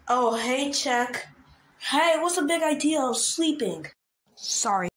Oh, hey, Check. Hey, what's the big idea of sleeping? Sorry.